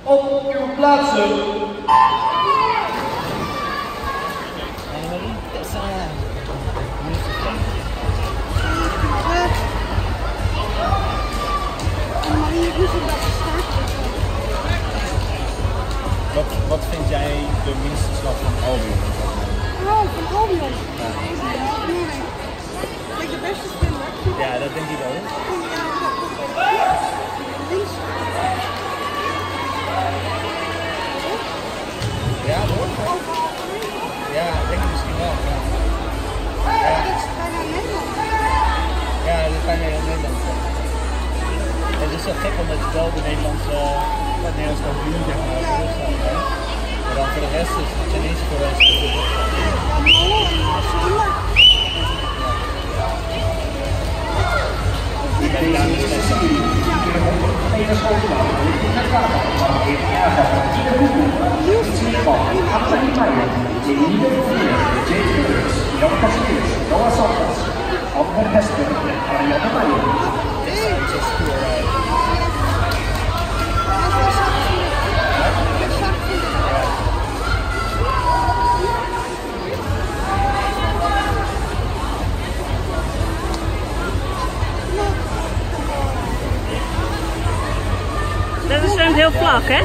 Op uw plaatsen. Wat vind jij de minste slag van Albion? Oh, van Albion? Ja. Kijk, de beste speler. Ja, dat denk ik ook. Links. Ja, hoor. Ja, ik denk misschien wel. Ja, dit is bijna Nederland. Ja, dit is bijna Nederland. Het is zo gek omdat je wel de Nederlandse kampioen zeg maar. Maar dan voor de rest is het geen eens geweest. Ja, Molen en Zonder. Dat is zwemt heel vlak, hè?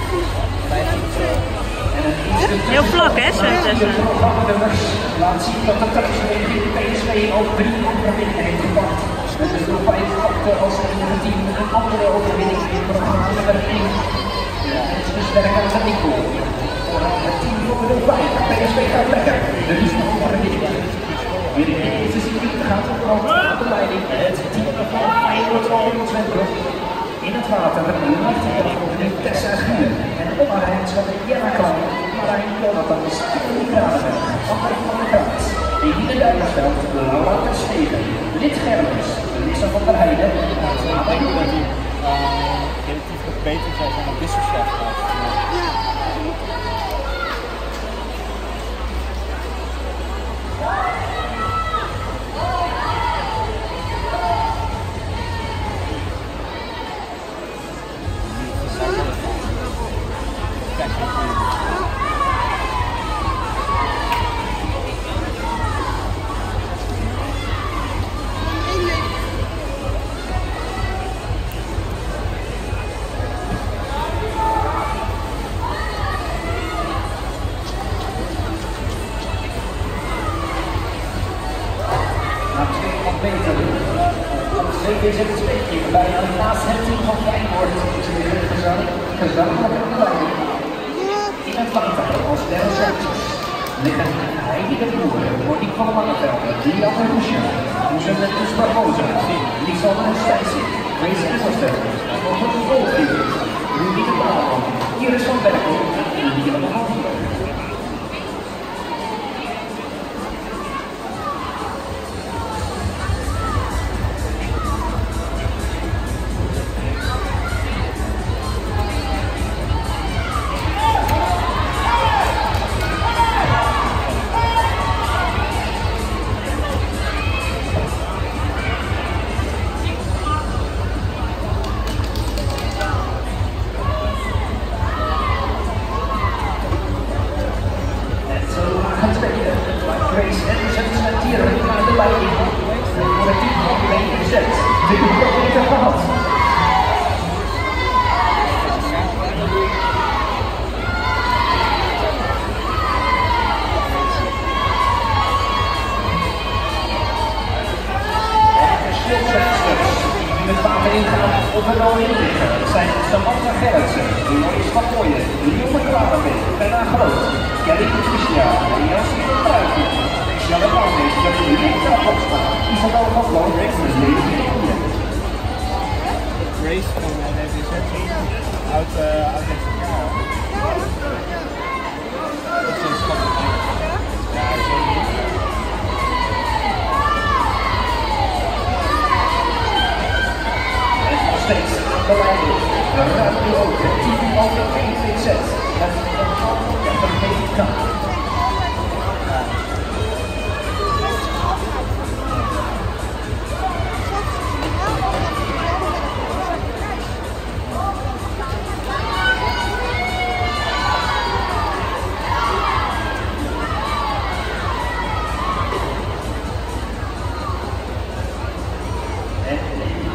Heel vlak, hè, zwemt tussen. Laat zien dat de thuisvereniging PSV ook 3 overwinningen heeft gepakt. Het is nog 5 fakten als enige team een andere overwinning in het programma nummer 1. Het is dus sterk aan het Nico. Het team van de 5. PSV gaat lekker. De liefde overwinning. In deze serie gaat het ook aan de leiding. Het team van Feyenoord Centrum. In het water lacht hij over de Tessa Gielen en opgereid van de Jella Klein, Marijn Jonathans, Anthony Kranenberg, André van der Kaat, Eline Duiversveld, Laura Terstegen, Lid Germers, Lisa van der Heijden, Ik denk dat hij relatief wat beter zou zijn dan Wisselchef. Zeker is het twee keer bij naast het team van Feyenoord is weer gezamenlijk aan de leiding. In het langtuig als derde centjes liggen Heidi de Boer, Monique van Langeveld, Lian de Roesje, Moesenetus Barboza, Lisanne Stijsing, Grace Esselstedt, Robert de Volkvier, Rudy de Baalman, Iris van Berkel en Lian de Halfler. Op de rode liggen zijn Samantha Gerritsen, Lois van Mooijen, Lione Klaverbeek, Benna Groot, Kelly Patricia, Jansie van Bruiken, Michelle Bouwmeester, Linda Hofstra, Isabel van Loon en Levi Groeien. Grace van DVZ, uit Mexicaal. Dat is een schattig. Ja, zeker. Steeds aan de leiding. De ruimte ook. Het team van de VVZ. Met een half en een beetje kracht.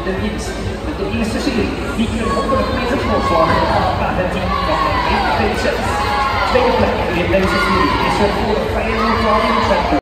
de winst. Met de eerste serie, die een 100 meter voorslag gaat het team van de 1 tweede plek in deze serie is er voor Feyenoord.